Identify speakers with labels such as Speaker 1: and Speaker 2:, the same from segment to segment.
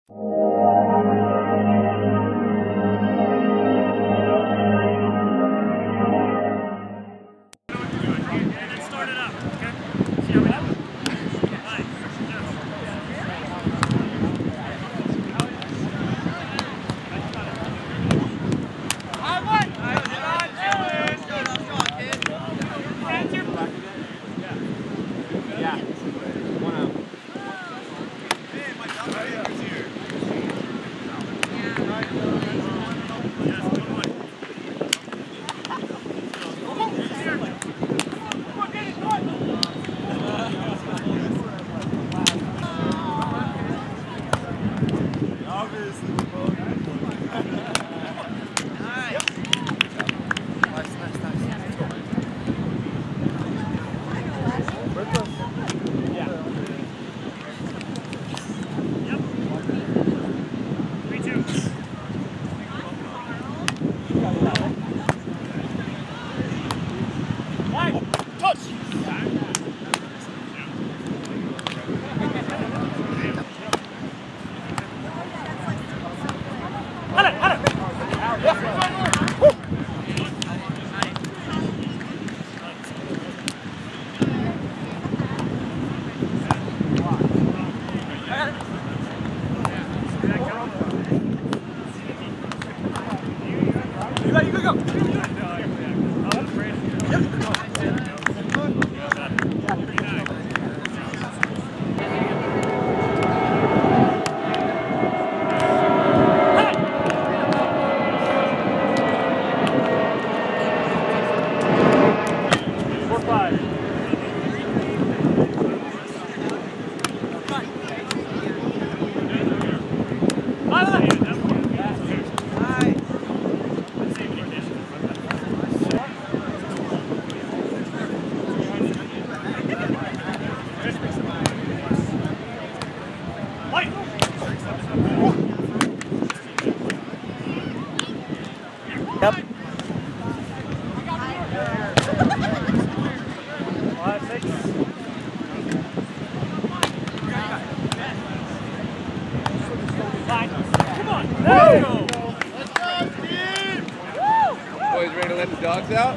Speaker 1: Boys ready to let the dogs out?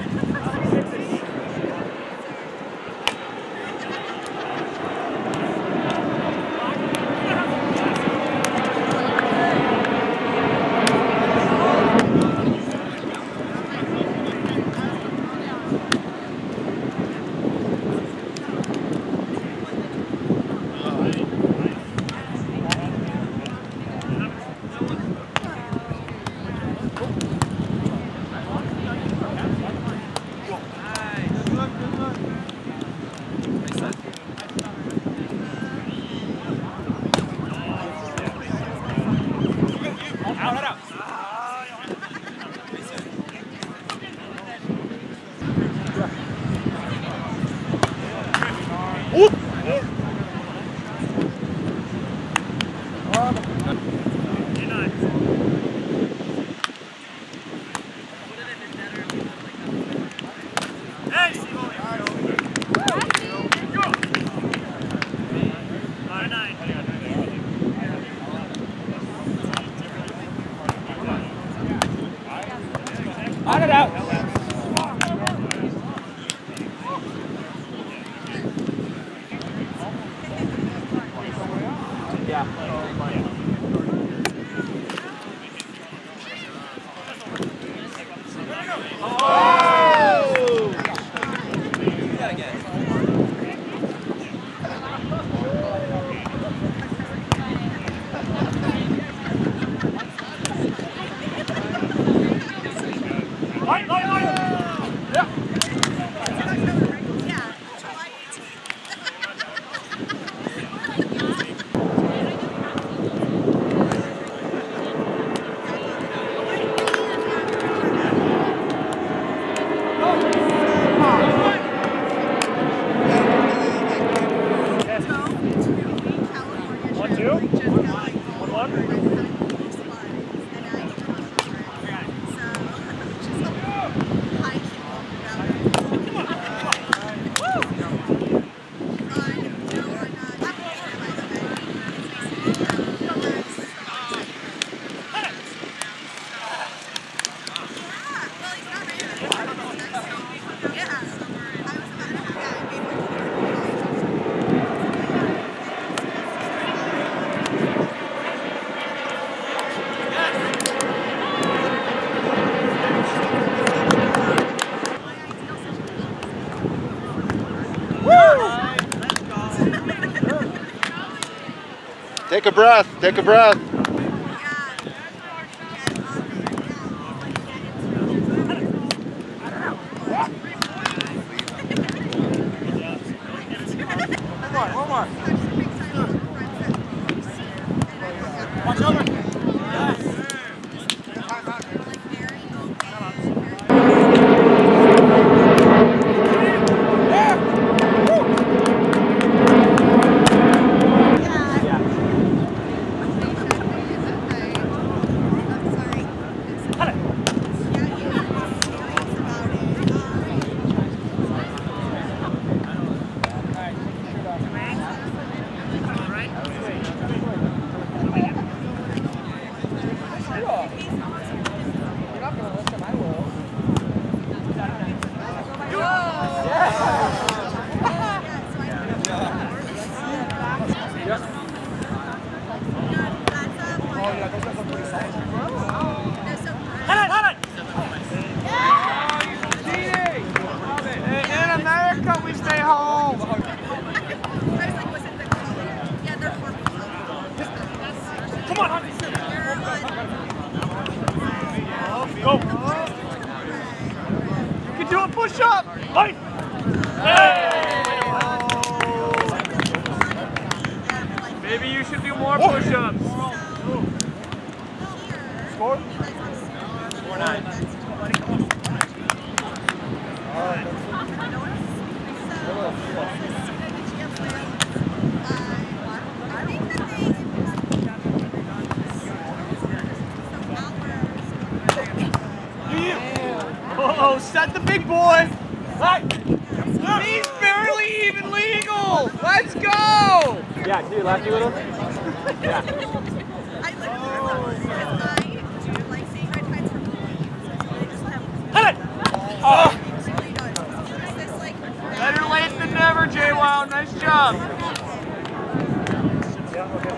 Speaker 2: On it out. Yeah.
Speaker 3: Right.
Speaker 1: Take a breath. Take a breath.
Speaker 2: One more. Watch over. Go! You can do a push-up! Fight! Maybe you should do more push-ups. Score? 4-9. Uh-oh, set the big boy! He's barely even legal! Let's go! Yeah, can you lefty with him? Yeah. Better late than never, Joao. Nice job. Yeah, okay.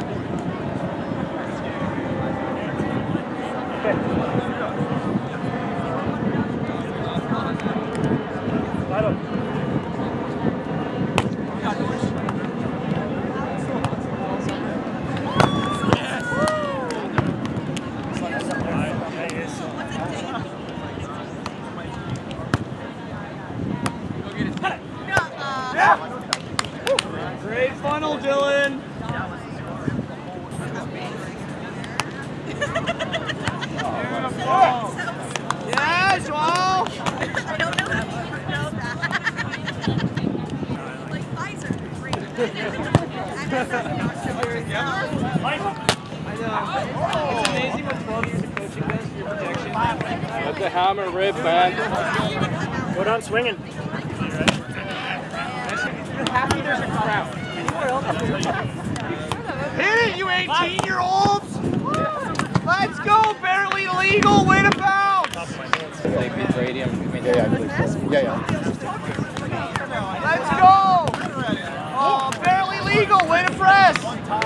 Speaker 2: Great funnel, Dylan. Yeah, Joao. I don't know if you know that. Like Pfizer. I know. It's amazing what 12 years of coaching does for your projection.
Speaker 3: Let the hammer rip, man.
Speaker 2: Go down swinging. You're happy there's a crowd. Hit it, you 18-year-olds! Let's go, barely legal, way to bounce!
Speaker 1: Yeah, I believe so. Yeah.
Speaker 2: Let's go! Oh, barely legal, way to press!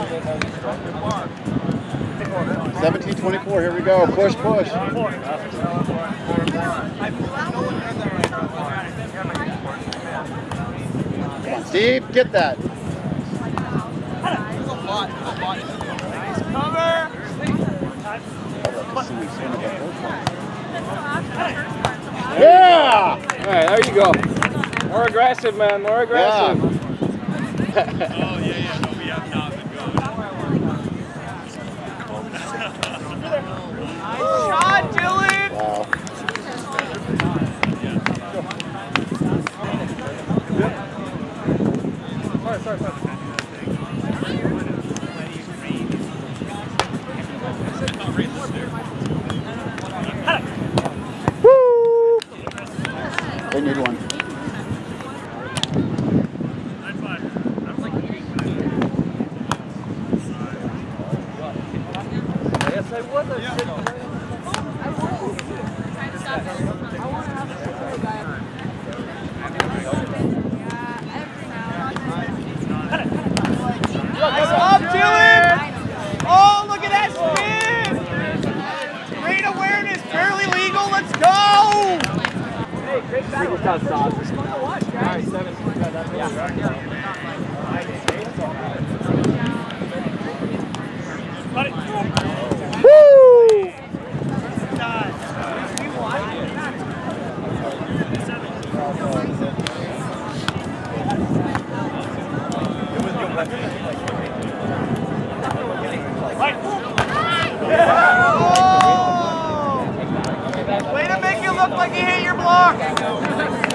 Speaker 1: 17-24, here we go. Push, push. Come on, Steve, get that.
Speaker 2: Nice cover!
Speaker 1: Yeah!
Speaker 3: All right, there you go. More aggressive, man. More aggressive.
Speaker 1: Yeah.
Speaker 4: Oh, yeah. No, we have not been going.
Speaker 2: Nice shot, Dylan!
Speaker 1: Wow.
Speaker 2: Sorry.
Speaker 1: They need one.
Speaker 2: Yes, I would. Nice up, Dylan! Oh, look at that spin! Great awareness, barely legal, let's go! Hey, great battle. It's fun to watch, guys. All right, 7. Way to make you look like you hit your block.